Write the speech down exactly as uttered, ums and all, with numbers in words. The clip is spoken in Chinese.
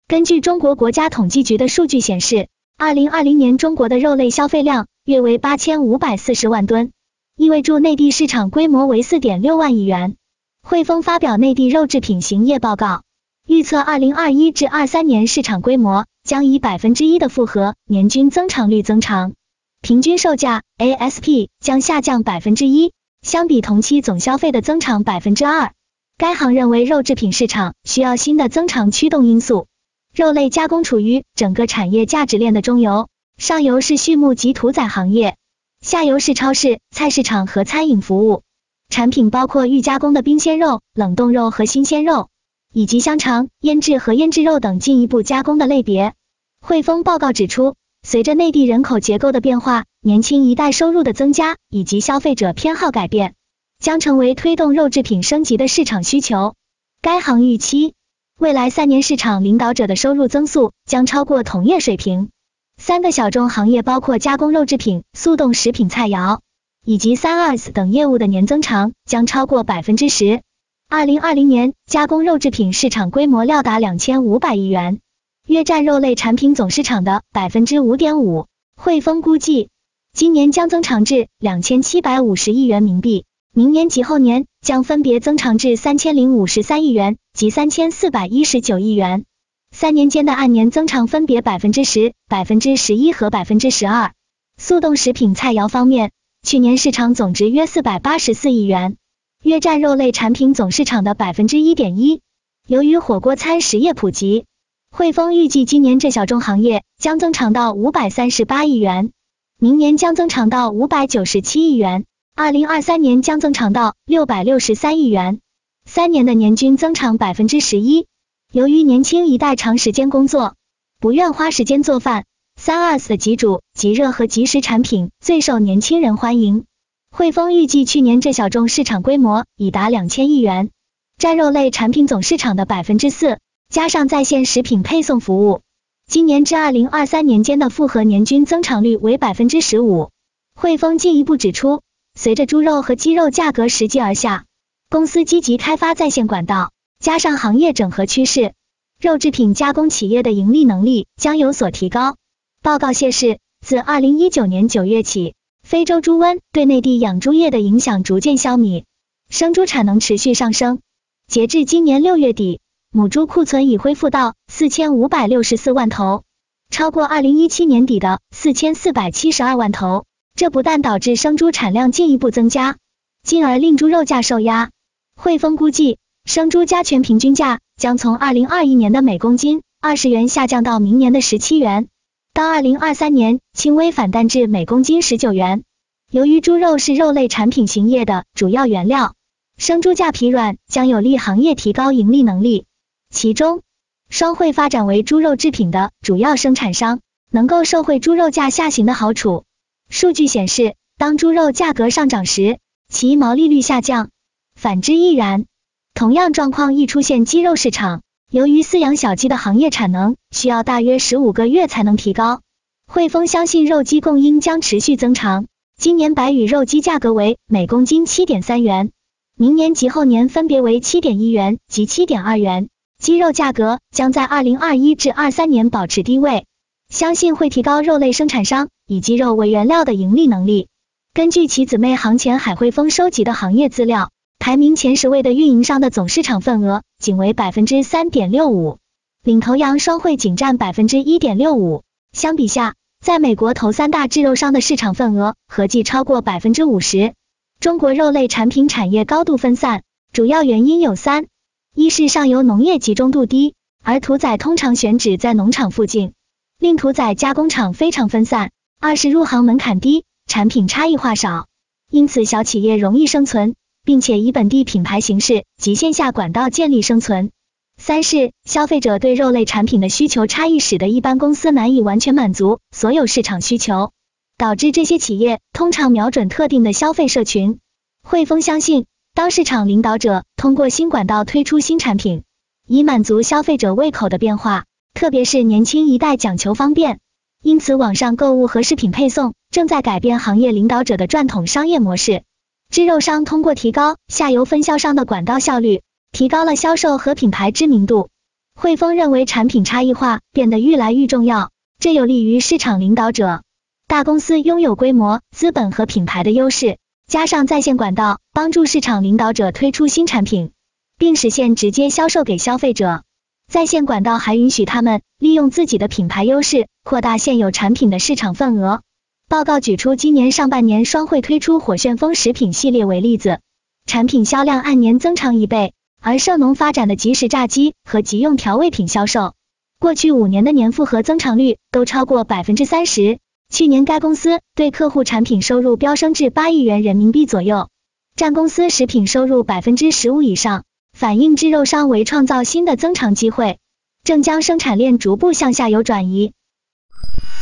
根据中国国家统计局的数据显示，二零二零年中国的肉类消费量约为八千五百四十万吨，意味着内地市场规模为 四点六万亿元。汇丰发表内地肉制品行业报告，预测二零二一至二三年市场规模将以 百分之一 的复合年均增长率增长，平均售价 A S P 将下降 百分之一， 相比同期总消费的增长 百分之二。 该行认为肉制品市场需要新的增长驱动因素。肉类加工处于整个产业价值链的中游，上游是畜牧及屠宰行业，下游是超市、菜市场和餐饮服务。产品包括预加工的冰鲜肉、冷冻肉和新鲜肉，以及香肠、腌制和腌制肉等进一步加工的类别。汇丰报告指出，随着内地人口结构的变化、年轻一代收入的增加以及消费者偏好改变，将成为推动肉制品升级的市场需求。该行预期，未来三年市场领导者的收入增速将超过同业水平。三个小众行业包括加工肉制品、速冻食品菜肴以及三 S 等业务的年增长将超过 百分之十。 二零二零年加工肉制品市场规模料达两千五百亿元，约占肉类产品总市场的 百分之五点五。 汇丰估计，今年将增长至两千七百五十亿元人民币，明年及后年将分别增长至三千零五十三亿元及三千四百一十九亿元，三年间的按年增长分别 百分之十、百分之十一 和 百分之十二。 速冻食品菜肴方面，去年市场总值约四百八十四亿元，约占肉类产品总市场的 百分之一点一。 由于火锅餐食业普及，汇丰预计今年这小众行业将增长到五百三十八亿元，明年将增长到五百九十七亿元，二零二三年将增长到六百六十三亿元，三年的年均增长 百分之十一。 由于年轻一代长时间工作，不愿花时间做饭，三 S 的即煮、即热和即食产品最受年轻人欢迎。汇丰预计去年这小众市场规模已达两千亿元，占肉类产品总市场的 百分之四， 加上在线食品配送服务，今年至二零二三年间的复合年均增长率为 百分之十五。 汇丰进一步指出，随着猪肉和鸡肉价格拾级而下，公司积极开发在线管道，加上行业整合趋势，肉制品加工企业的盈利能力将有所提高。报告显示，自二零一九年九月起，非洲猪瘟对内地养猪业的影响逐渐消弭，生猪产能持续上升。截至今年六月底，母猪库存已恢复到四千五百六十四万头，超过二零一七年底的四千四百七十二万头。这不但导致生猪产量进一步增加，进而令猪肉价受压。汇丰估计，生猪加权平均价将从二零二一年的每公斤二十元下降到明年的十七元，到二零二三年轻微反弹至每公斤十九元。由于猪肉是肉类产品行业的主要原料，生猪价疲软将有利行业提高盈利能力。其中，双汇发展为猪肉制品的主要生产商，能够受惠猪肉价下行的好处。数据显示，当猪肉价格上涨时，其毛利率下降，反之亦然。同样状况亦出现鸡肉市场，由于饲养小鸡的行业产能需要大约十五个月才能提高，汇丰相信肉鸡供应将持续增长。今年白羽肉鸡价格为每公斤 七点三元，明年及后年分别为 七点一元及 七点二元，鸡肉价格将在二零二一至二三年保持低位，相信会提高肉类生产商以鸡肉为原料的盈利能力。根据其姊妹行前海汇丰收集的行业资料，排名前十位的运营商的总市场份额仅为 百分之三点六五， 领头羊双汇仅占 百分之一点六五。 相比下，在美国头三大制肉商的市场份额合计超过 百分之五十。 中国肉类产品产业高度分散，主要原因有三：一是上游农业集中度低，而屠宰通常选址在农场附近，令屠宰加工厂非常分散；二是入行门槛低，产品差异化少，因此小企业容易生存，并且以本地品牌形式及线下管道建立生存；三是消费者对肉类产品的需求差异，使得一般公司难以完全满足所有市场需求，导致这些企业通常瞄准特定的消费社群。汇丰相信，当市场领导者通过新管道推出新产品，以满足消费者胃口的变化，特别是年轻一代讲求方便，因此网上购物和食品配送正在改变行业领导者的传统商业模式。制肉商通过提高下游分销商的管道效率，提高了销售和品牌知名度。 汇丰认为产品差异化变得愈来愈重要，这有利于市场领导者。大公司拥有规模、资本和品牌的优势，加上在线管道，帮助市场领导者推出新产品，并实现直接销售给消费者。在线管道还允许他们利用自己的品牌优势，扩大现有产品的市场份额。报告举出今年上半年双汇推出火旋风食品系列为例子，产品销量按年增长一倍，而盛农发展的即食炸鸡和即用调味品销售，过去五年的年复合增长率都超过 百分之三十。去年该公司对客户产品收入飙升至八亿元人民币左右，占公司食品收入 百分之十五 以上，反映制肉商为创造新的增长机会，正将生产链逐步向下游转移。